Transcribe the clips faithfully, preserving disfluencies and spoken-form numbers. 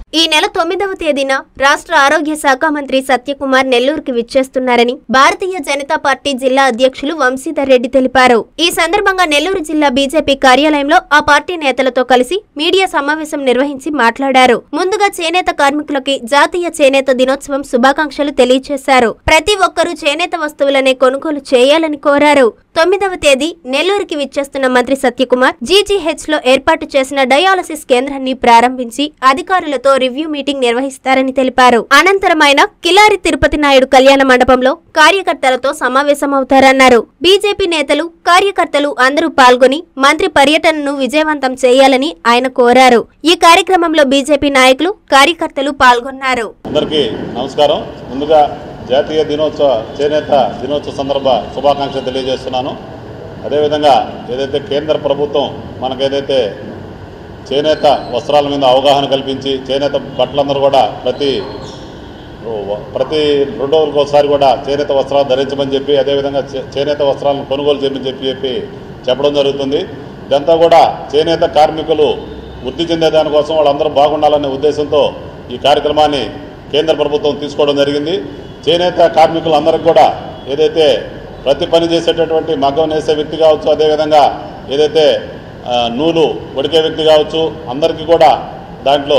ఈ నెల తొమ్మిదవ తేదీన రాష్ట్ర ఆరోగ్య శాఖ మంత్రి సత్యకుమార్ నెల్లూరుకి విచ్చేస్తున్నారని భారతీయ జనతా పార్టీ జిల్లా అధ్యక్షులు వంశీధర్ రెడ్డి తెలిపారు. ఈ సందర్భంగా నెల్లూరు జిల్లా బీజేపీ కార్యాలయంలో ఆ పార్టీ నేతలతో కలిసి మీడియా సమావేశం నిర్వహించి మాట్లాడారు. ముందుగా చేనేత కార్మికులకి జాతీయ చేనేత దినోత్సవం శుభాకాంక్షలు తెలియజేశారు. ప్రతి ఒక్కరూ చేనేత వస్తువులనే కొనుగోలు చేయాలని కోరారు. తొమ్మిదవ తేదీ నెల్లూరుకి విచ్చేస్తున్న మంత్రి సత్యకుమార్ జీజీహెచ్ లో ఏర్పాటు చేసిన డయాలసిస్ కేంద్రాన్ని ప్రారంభించి అధికారులతో రివ్యూ మీటింగ్ నిర్వహిస్తారని తెలిపారు. అనంతరం ఆయన కిలారి తిరుపతి నాయుడు కళ్యాణ మండపంలో కార్యకర్తలతో సమావేశమవుతారన్నారు. బీజేపీ నేతలు కార్యకర్తలు అందరూ పాల్గొని మంత్రి పర్యటనను విజయవంతం చేయాలని ఆయన కోరారు. ఈ కార్యక్రమంలో బీజేపీ నాయకులు కార్యకర్తలు పాల్గొన్నారు. అందరికీ నమస్కారం. ముందుగా జాతీయ దినోత్సవ చేనేత దినోత్సవ సందర్భ శుభాకాంక్షలు తెలియజేస్తున్నాను. అదేవిధంగా ఏదైతే కేంద్ర ప్రభుత్వం మనకేదైతే చేనేత వస్త్రాల మీద అవగాహన కల్పించి చేనేత బట్టలందరూ కూడా ప్రతి ప్రతి రెండు రోజులకు ఒకసారి కూడా చేనేత వస్త్రాలు ధరించమని చెప్పి అదేవిధంగా చేనేత వస్త్రాలను కొనుగోలు చేయమని చెప్పి చెప్పి చెప్పడం జరుగుతుంది. ఇదంతా కూడా చేనేత కార్మికులు వృద్ధి చెందే దానికోసం వాళ్ళందరూ బాగుండాలనే ఉద్దేశంతో ఈ కార్యక్రమాన్ని కేంద్ర ప్రభుత్వం తీసుకోవడం జరిగింది. చేనేత కార్మికులందరికీ కూడా ఏదైతే ప్రతి పని చేసేటటువంటి మగ్గం నేసే వ్యక్తి కావచ్చు, అదేవిధంగా ఏదైతే నూలు వడికే వ్యక్తి కావచ్చు, అందరికీ కూడా దాంట్లో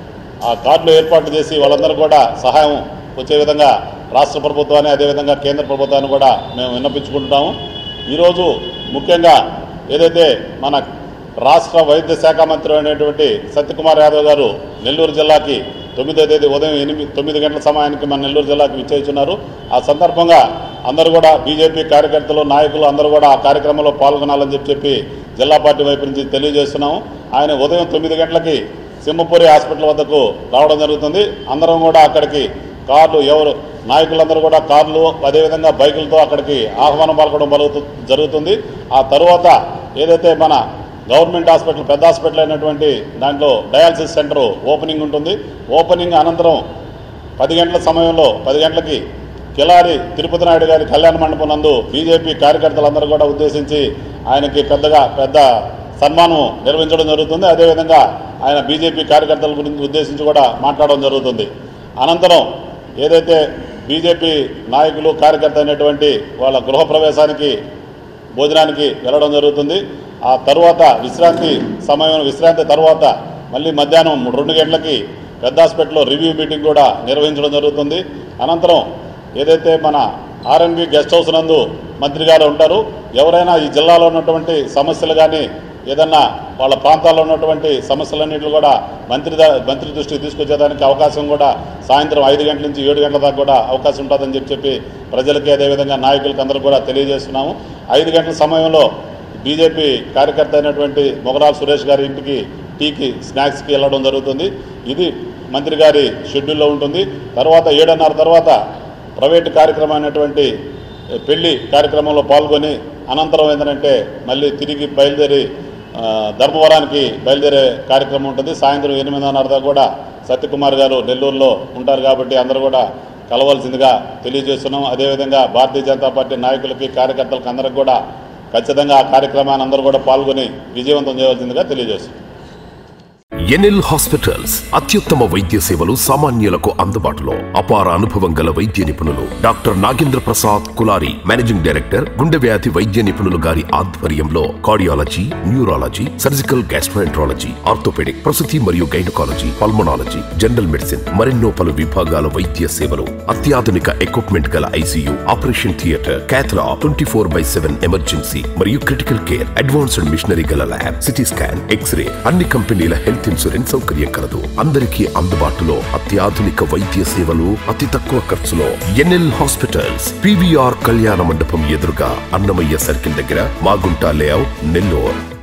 ఆ కార్డులు ఏర్పాటు చేసి వాళ్ళందరూ కూడా సహాయం వచ్చే విధంగా రాష్ట్ర ప్రభుత్వాన్ని అదేవిధంగా కేంద్ర ప్రభుత్వాన్ని కూడా మేము విన్నపించుకుంటున్నాము. ఈరోజు ముఖ్యంగా ఏదైతే మన రాష్ట్ర వైద్య శాఖ మంత్రి అయినటువంటి సత్యకుమార్ యాదవ్ గారు నెల్లూరు జిల్లాకి తొమ్మిదో తేదీ ఉదయం ఎనిమిది తొమ్మిది గంటల సమయానికి మన నెల్లూరు జిల్లాకి విచ్చేస్తున్నారు. ఆ సందర్భంగా అందరూ కూడా బీజేపీ కార్యకర్తలు నాయకులు అందరూ కూడా ఆ కార్యక్రమంలో పాల్గొనాలని చెప్పి చెప్పి జిల్లా పార్టీ వైపు నుంచి తెలియజేస్తున్నాము. ఆయన ఉదయం తొమ్మిది గంటలకి సింహపురి హాస్పిటల్ వద్దకు రావడం జరుగుతుంది. అందరం కూడా అక్కడికి కార్లు ఎవరు నాయకులందరూ కూడా కార్లు అదేవిధంగా బైకులతో అక్కడికి ఆహ్వానం పలకడం జరుగుతుంది. ఆ తరువాత ఏదైతే మన గవర్నమెంట్ హాస్పిటల్ పెద్ద హాస్పిటల్ అయినటువంటి దాంట్లో డయాలసిస్ సెంటర్ ఓపెనింగ్ ఉంటుంది. ఓపెనింగ్ అనంతరం పది గంటల సమయంలో పది గంటలకి కిలారి తిరుపతి నాయుడు గారి కళ్యాణ మండపం నందు బీజేపీ కార్యకర్తలందరూ కూడా ఉద్దేశించి ఆయనకి పెద్దగా పెద్ద సన్మానం నిర్వహించడం జరుగుతుంది. అదేవిధంగా ఆయన బీజేపీ కార్యకర్తల గురించి ఉద్దేశించి కూడా మాట్లాడడం జరుగుతుంది. అనంతరం ఏదైతే బీజేపీ నాయకులు కార్యకర్త అయినటువంటి వాళ్ళ గృహప్రవేశానికి భోజనానికి వెళ్ళడం జరుగుతుంది. ఆ తర్వాత విశ్రాంతి సమయం విశ్రాంతి తర్వాత మళ్ళీ మధ్యాహ్నం రెండు గంటలకి పెద్ద హాస్పిటల్లో రివ్యూ మీటింగ్ కూడా నిర్వహించడం జరుగుతుంది. అనంతరం ఏదైతే మన ఆర్ఎన్బి గెస్ట్ హౌస్ నందు మంత్రి గారు ఉంటారు. ఎవరైనా ఈ జిల్లాలో ఉన్నటువంటి సమస్యలు కానీ ఏదన్నా వాళ్ళ ప్రాంతాల్లో ఉన్నటువంటి సమస్యలన్నింటినీ కూడా మంత్రి మంత్రి దృష్టికి తీసుకొచ్చేదానికి అవకాశం కూడా సాయంత్రం ఐదు గంటల నుంచి ఏడు గంటల దాకా కూడా అవకాశం ఉంటుందని చెప్పి చెప్పి ప్రజలకి అదేవిధంగా నాయకులకి అందరూ కూడా తెలియజేస్తున్నాము. ఐదు గంటల సమయంలో బీజేపీ కార్యకర్త అయినటువంటి మొగరాల సురేష్ గారి ఇంటికి టీకి స్నాక్స్కి వెళ్ళడం జరుగుతుంది. ఇది మంత్రి గారి షెడ్యూల్లో ఉంటుంది. తర్వాత ఏడున్నర తర్వాత ప్రైవేటు కార్యక్రమం అయినటువంటి పెళ్లి కార్యక్రమంలో పాల్గొని అనంతరం ఏంటంటే మళ్ళీ తిరిగి బయలుదేరి ధర్మవరానికి బయలుదేరే కార్యక్రమం ఉంటుంది. సాయంత్రం ఎనిమిదిన్నర దాకా కూడా సత్యకుమార్ గారు నెల్లూరులో ఉంటారు కాబట్టి అందరూ కూడా కలవాల్సిందిగా తెలియజేస్తున్నాం. అదేవిధంగా భారతీయ జనతా పార్టీ నాయకులకి కార్యకర్తలకు అందరికి కూడా ఖచ్చితంగా ఆ కార్యక్రమాన్ని అందరూ కూడా పాల్గొని విజయవంతం చేయవలసిందిగా తెలియజేస్తున్నాం. ఎన్ఎల్ హాస్పిటల్స్ అత్యుత్తమ వైద్య సేవలు సామాన్యులకు అందుబాటులో. అపార అనుభవం గల వైద్య నిపుణులు doctor Nagendra Prasad Kulari managing director, గుండె వ్యాధి వైద్య నిపుణులు గారి ఆధ్వర్యంలో cardiology, neurology, surgical gastroenterology, orthopaedic, ప్రసూతి మరియు గైనకాలజీ, పల్మనాలజీ, జనరల్ మెడిసిన్ మరెన్నో పలు విభాగాల వైద్య సేవలు. అత్యాధునిక ఎక్విప్మెంట్ గల ICU, operation theatre, cath lab, twenty four by seven emergency మరియు క్రిటికల్ కేర్, అడ్వాన్స్డ్ మిషనరీ గల ల్యాబ్, సిటీ స్కాన్, ఎక్స్రే, అన్ని కంపెనీల హెల్త్ ఇన్సూరెన్స్ సౌకర్యం కలదు. అందరికీ అందుబాటులో అత్యాధునిక వైద్య సేవలు అతి తక్కువ ఖర్చులో. ఎన్ఎల్ హాస్పిటల్స్ పీవీఆర్ కళ్యాణ మండపం ఎదురుగా అన్నమయ్య సర్కిల్ దగ్గర మాగుంట లేఅవుట్, నెల్లూరు.